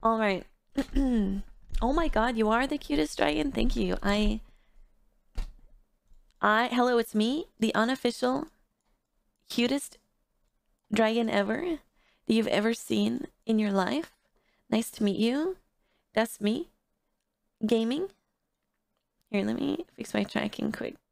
All right. Oh my god, you are the cutest dragon. Thank you. Hello, it's me, the unofficial cutest dragon ever that you've ever seen in your life. Nice to meet you. That's me. Gaming. Here, let me fix my tracking quick.